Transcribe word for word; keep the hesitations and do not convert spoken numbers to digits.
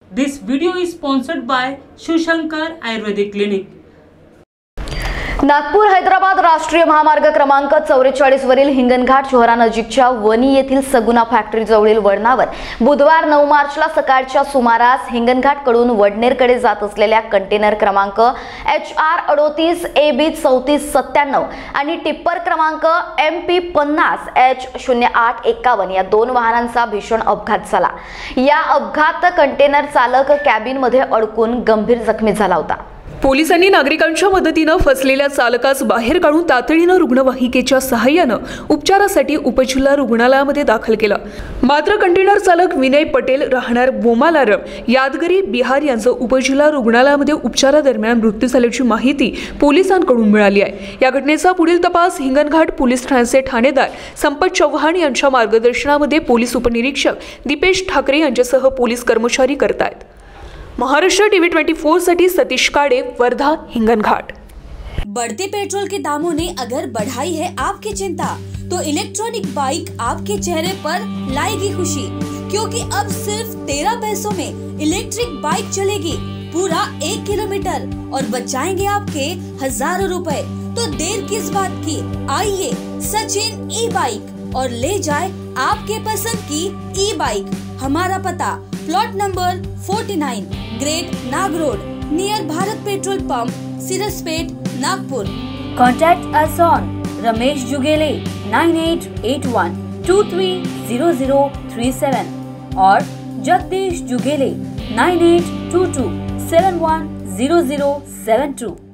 This video is sponsored by Shushankar Ayurvedic Clinic. Nagpur Hyderabad राष्ट्रीय महामार्ग क्रमांक चौवेचाळीस वरील हिंगणघाट शहरानजीकच्या वनी येथील सगुना फॅक्टरी जवळील वळणावर बुधवार नऊ मार्चला सकाळच्या सुमारास हिंगणघाट कडून वडनेरकडे जात असलेल्या कंटेनर क्रमांक एच आर अडोतीस ए बी चौतीस सत्त्याण्णव आणि टिप्पर क्रमांक एम पी पन्नास एच शून्य आठ एकावन्न या दोन वाहनांचा भीषण अपघात झाला। या अपघात कंटेनर चालक कॅबिनमध्ये अडकून गंभीर जखमी झाला होता। पोलिसांनी नागरिकांच्या मदतीने फसलेल्या चालकास बाहेर काढून तातडीने रुग्णवाहिकेच्या सहाय्याने उपचारासाठी उपजिल्हा रुग्णालयामध्ये दाखल केलं। मात्र कंटेनर चालक विनय पटेल राहणार बोमालारम यादगिरी बिहार यांचा उपजिल्हा रुग्णालयामध्ये उपचारादरम्यान मृत्यू झाल्याची माहिती पोलिसांकडून मिळाली आहे। या घटनेचा पुढील तपास हिंगणघाट पोलीस ठाण्याचे ठाणेदार संपत चव्हाण यांच्या मार्गदर्शनामध्ये पोलीस उपनिरीक्षक दीपेश ठाकरे यांच्यासह पोलीस कर्मचारी करत आहेत। महाराष्ट्र टीवी चोवीस साठी सतीश काड़े, वर्धा, हिंगणघाट। बढ़ते पेट्रोल के दामों ने अगर बढ़ाई है आपकी चिंता, तो इलेक्ट्रॉनिक बाइक आपके चेहरे पर लाएगी खुशी, क्योंकि अब सिर्फ तेरह पैसों में इलेक्ट्रिक बाइक चलेगी पूरा एक किलोमीटर और बचाएंगे आपके हजारों रुपए। तो देर किस बात की, आइए सचिन ई बाइक और ले जाए आपके पसंद की ई बाइक। हमारा पता प्लॉट नंबर उनचास, great Nag road, near Bharat petrol pump, Siraspeth, Nagpur. Contact us on Ramesh Jugele nine eight eight one two three zero zero three seven or Jagdish Jugele nine eight two two seven one zero zero seven two.